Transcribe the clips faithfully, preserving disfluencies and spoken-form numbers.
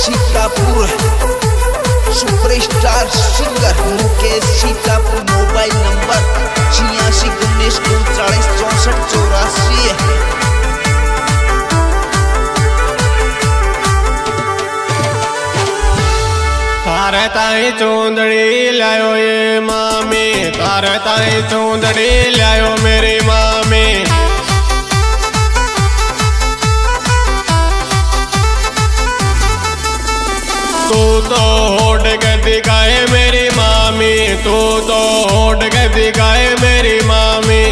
Sitapur superstar singer Mukesh Sitapur. Mobile number छियासी उन्नीस उनचालीस चौसठ चौरासी। तारे ताई चूंदड़ी लायो ये मामी, तारे ताई चूंदड़ी लायो मेरी मामी। तू तो होड़ के दिखाए मेरी मामी, तू तो होड़ के दिखाए मेरी मामी।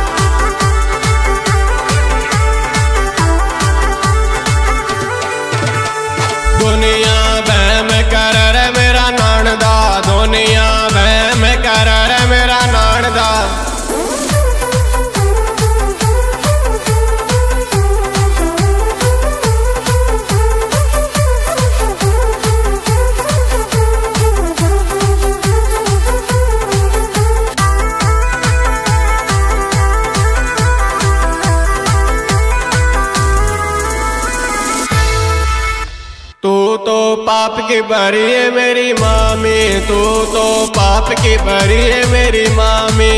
दुनिया बहम कर रे मेरा नानदा, दुनिया बहम कर रे मेरा नानदा। तू तो पाप की भरी है मेरी मामी, तू तो पाप की भरी है मेरी मामी।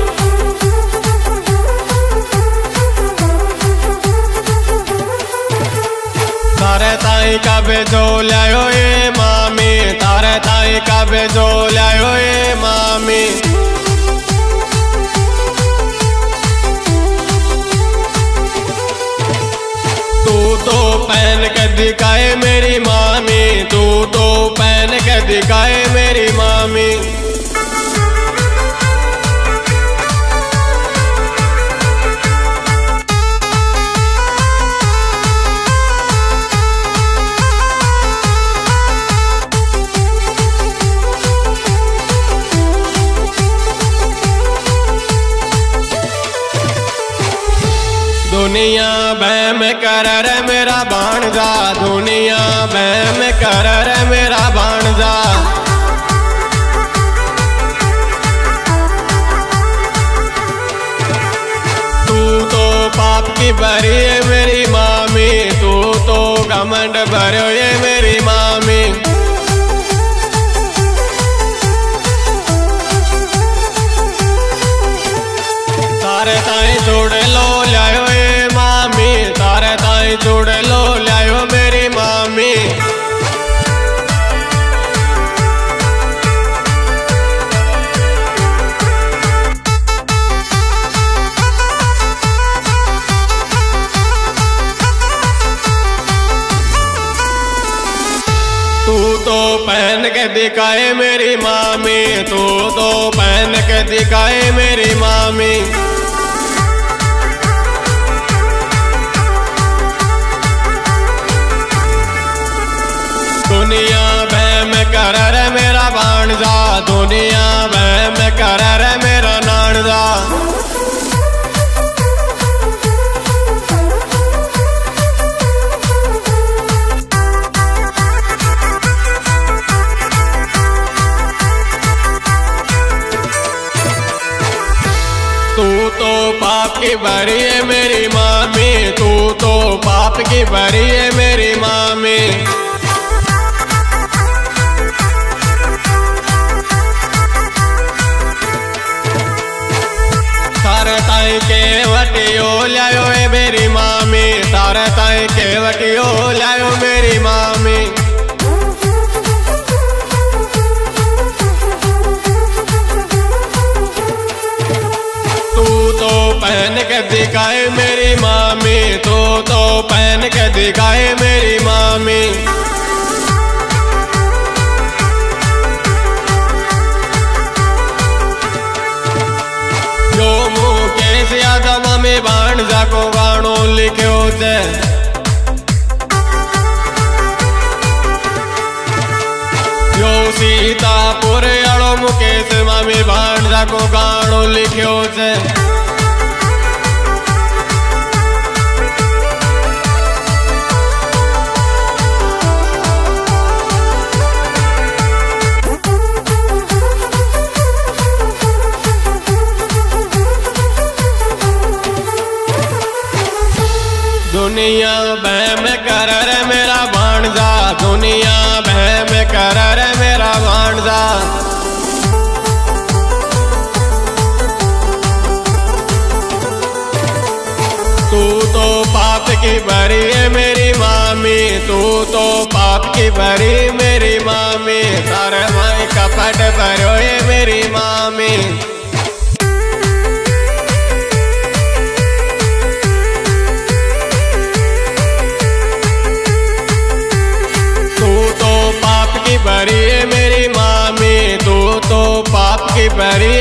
तारे ताई का बेजो लायो ये मामी, तारे ताई का बेजो लायो ये मामी। तू तो पहन के दिखाए मेरी मामी, तू तो पहन के दिखाए मेरी मामी। दुनिया बहम कर रे मेरा भाणजा, दुनिया बहम कर रे मेरा भाणजा। तू तो पाप की भरी है मेरी मामी, तू तो घमंड भरो ये मेरी मामी। तारे ताई जोड़ लो लायो ये मामी, तारे ताई जोड़ लो लायो मेरी मामी। तू तो पहन के दिखाए मेरी मामी, तू तो पहन के दिखाए मेरी मामी। दुनिया बहम कर रे मेरा भाणजा, दुनिया बहम कर रे मेरा नानदा। तू तो पाप की भरी है मेरी मामी, तू तो पाप की भरी है मेरी मामी। तारे ताई केवटियो लायो ए मेरी मामी, तारे ताई केवटियो लायो मेरी मामी। तू तो पहन के दिखाए मेरी मामी, तू तो पहन के दिखाए मेरी मामी। यो मुकेश यादव में भाणजा को गानो लिख्यो छे। यो सीतापुर आलो मुकेश मामी भाणजा को गानो लिख्यो छे। दुनिया बहम कर रे मेरा भाणजा, दुनिया की भरी है मेरी मामी, तू तो पाप की भरी मेरी मामी, तारे माई कपट भरो है मेरी मामी। तू तो पाप की भरी है मेरी मामी, तू तो पाप की भरी